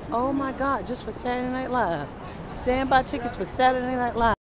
Oh my God, just for Saturday Night Live. Standby tickets for Saturday Night Live.